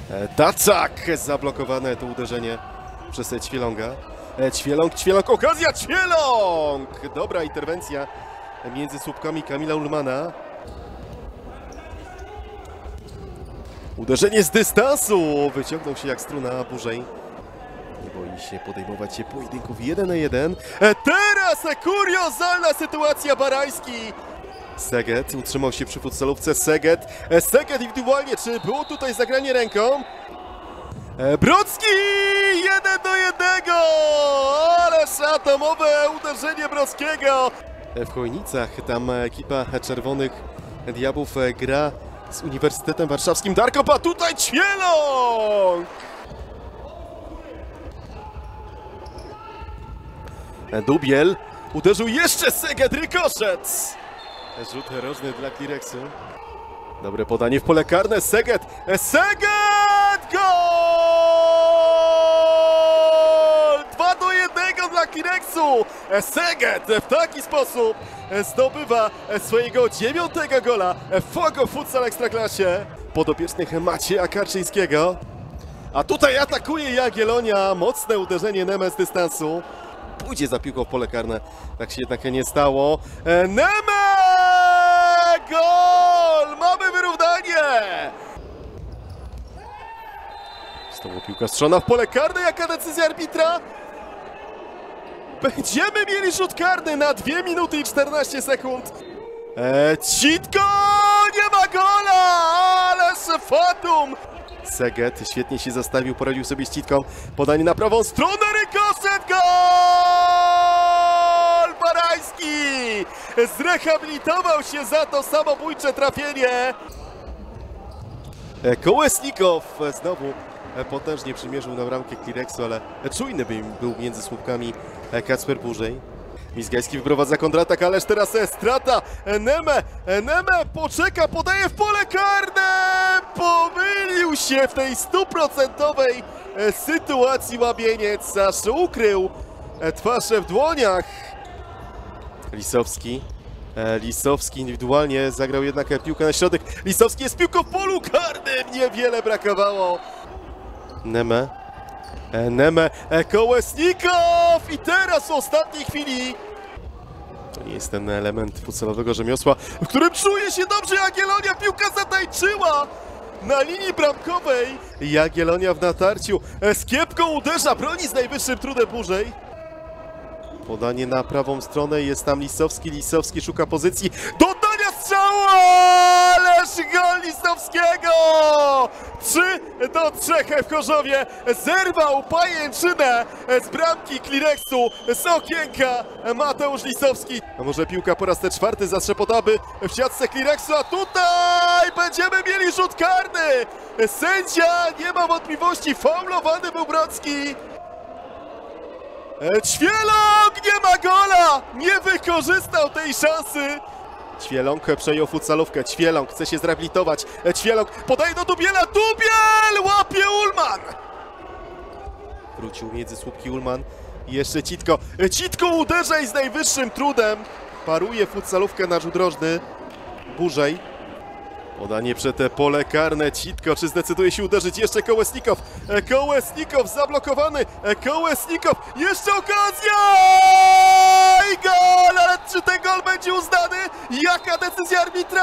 Daczak! Zablokowane to uderzenie przez Ćwieląga. Ćwieląg, okazja! Ćwieląg! Dobra interwencja między słupkami Kamila Ullmana. Uderzenie z dystansu! Wyciągnął się jak struna Burzej. Nie boi się podejmować się pojedynków 1 na 1. Teraz kuriozalna sytuacja Barański. Szeged utrzymał się przy futsalówce. Szeged indywidualnie. Czy było tutaj zagranie ręką? Brocki! 1 do 1! Ależ atomowe uderzenie Brockiego! W Chojnicach tam ekipa Czerwonych Diabłów gra z Uniwersytetem Warszawskim. Darkop, a tutaj Ćwieląg! Dubiel uderzył jeszcze Szeged, rykoszet! Rzut rożny dla Klireksu. Dobre podanie w pole karne. Szeged! Gol! 2 do 1 dla Klireksu! Szeged w taki sposób zdobywa swojego 9. gola w Fogo Futsal Ekstraklasie. Podopiecznych Macieja Karczyńskiego. A tutaj atakuje Jagiellonia. Mocne uderzenie Neme z dystansu. Pójdzie za piłką w pole karne. Tak się jednak nie stało. Neme! Gol! Mamy wyrównanie! Znowu piłka strzona w pole karne. Jaka decyzja arbitra? Będziemy mieli rzut karny na 2 minuty i 14 sekund. Citko! Nie ma gola! Ależ fatum! Szeged świetnie się zastawił, poradził sobie z Citką. Podanie na prawą stronę, rykoszet, gol! Barański zrehabilitował się za to samobójcze trafienie. Kołesnikow znowu potężnie przymierzył na bramkę Klireksu, ale czujny był między słupkami Kacper Burzej. Mizgajski wyprowadza kontratak, ależ teraz strata. Neme poczeka, podaje w pole karne. Pomylił się w tej 100% sytuacji łabieniec, aż ukrył twarz w dłoniach. Lisowski indywidualnie zagrał jednak piłkę na środek. Lisowski jest piłką w polu karnym, niewiele brakowało. Neme, Kołesnikow i teraz w ostatniej chwili. To nie jest ten element futsalowego rzemiosła, w którym czuje się dobrze Jagiellonia. Piłka zatańczyła na linii bramkowej. Jagiellonia w natarciu z kiepką uderza, broni z najwyższym trudem Burzej. Podanie na prawą stronę, jest tam Lisowski szuka pozycji. Dodania strzału! Ależ gol Lisowskiego! 3 do 3 w Chorzowie. Zerwał pajęczynę z bramki Klireksu, z okienka Mateusz Lisowski. A może piłka po raz te 4 zastrze podaby w siatce Klireksu, a tutaj będziemy mieli rzut karny. Sędzia, nie ma wątpliwości, faulowany był Brocki. Ćwieląg nie ma gola! Nie wykorzystał tej szansy. Ćwieląg przejął futsalówkę. Ćwieląg chce się zrehabilitować. Ćwieląg podaje do Dubiela. Dubiel łapie Ullman. Wrócił między słupki Ullman. I jeszcze Citko. Citko uderza i z najwyższym trudem paruje futsalówkę na rzut rożny. Burzej. Podanie przed pole karne. Citko, czy zdecyduje się uderzyć? Jeszcze Kołesnikow. Kołesnikow zablokowany. Kołesnikow. Jeszcze okazja! I gol! Ale czy ten gol będzie uznany? Jaka decyzja arbitra?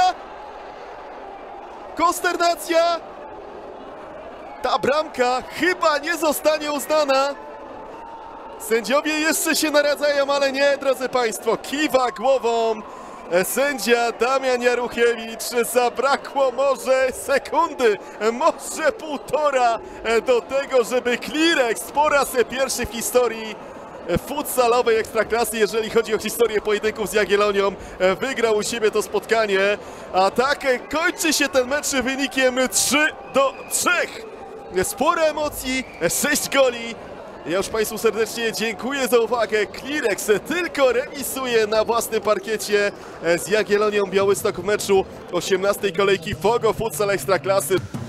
Konsternacja. Ta bramka chyba nie zostanie uznana. Sędziowie jeszcze się naradzają, ale nie, drodzy Państwo. Kiwa głową sędzia Damian Jaruchiewicz. Zabrakło może sekundy, może 1,5 do tego, żeby Klireks po raz pierwszy w historii futsalowej Ekstraklasy, jeżeli chodzi o historię pojedynków z Jagiellonią, wygrał u siebie to spotkanie. A tak kończy się ten mecz wynikiem 3 do 3. Sporo emocji, 6 goli. Ja już Państwu serdecznie dziękuję za uwagę. Klireks tylko remisuje na własnym parkiecie z Jagiellonią Białystok w meczu 18. kolejki Fogo Futsal Ekstraklasy.